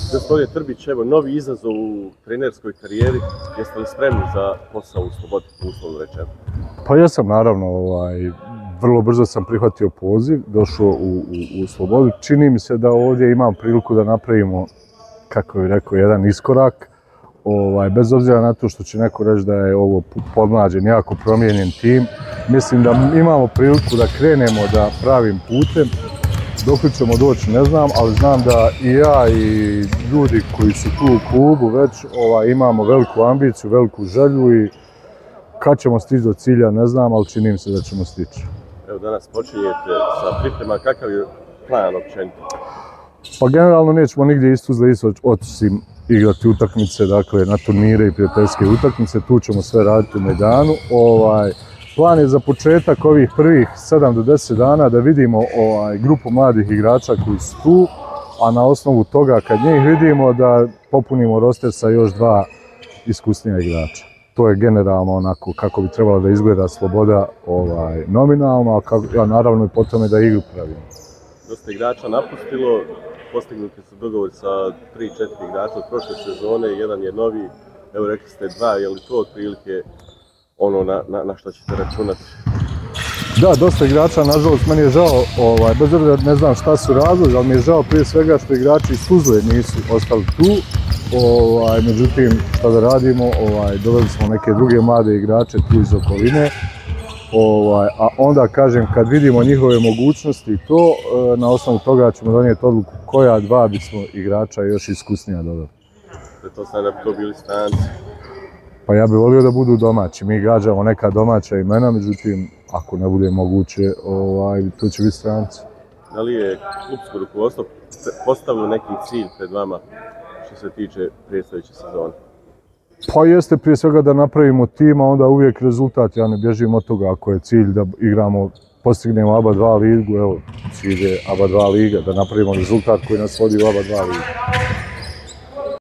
Gospodine Trbić, evo novi izazov u trenerskoj karijeri. Jeste li spremni za posao u Slobodi, uslovno rečeno? Pa jesam, naravno. Vrlo brzo sam prihvatio poziv, došao u Slobodu. Čini mi se da ovdje imam priliku da napravimo, kako bih rekao, jedan iskorak. Bez obzira na to što će neko reći da je ovo podmlađen, jako promijenjen tim. Mislim da imamo priliku da krenemo da pravim putem. Dok ćemo doći ne znam, ali znam da i ja i ljudi koji su tu u klubu već imamo veliku ambiciju, veliku želju i kad ćemo stići do cilja ne znam, ali čini mi se da ćemo stići. Evo danas počinjete sa priprema, kakav je plan općenito? Pa generalno nećemo nigdje istuzle osim igrati utakmice, dakle na turnire i prijateljske utakmice, tu ćemo sve raditi u Mejdanu. Plan je za početak ovih prvih 7 do 10 dana da vidimo grupu mladih igrača koji su tu, a na osnovu toga kad njih vidimo da popunimo roster sa još 2 iskusnija igrača. To je generalno onako kako bi trebalo da izgleda Sloboda nominalno, a naravno i po tome da igru pravimo. Dosta igrača napustilo, postignuti su dogovor sa 3-4 igrača od prošle sezone, jedan je novi, evo rekli ste 2, je li to otprilike ono na što ćete računati? Da, dosta igrača, nažalost, meni je žao, bez obzira ne znam šta su razlozi, ali mi je žao prije svega što igrači iz Tuzle nisu ostali tu. Međutim, šta da radimo, doveli smo neke druge mlade igrače tu iz okoline. A onda, kažem, kad vidimo njihove mogućnosti i to, na osnovu toga ćemo donijeti odluku koja 2 bismo igrača još iskusnija dodali. Pretpostavljam da bi to bili stranci. Pa ja bih volio da budu domaći. Mi gađamo neka domaća imena, međutim, ako ne bude moguće, to će biti stranci. Da li je klubsko rukovodstvo postavilo neki cilj pred vama što se tiče predstojeće sezone? Pa jeste prije svega da napravimo tim, a onda uvijek rezultat. Ja ne bježim od toga. Ako je cilj da igramo, postignemo ABA 2 ligu, evo, cilj je ABA 2 liga, da napravimo rezultat koji nas vodi u ABA 2 ligu.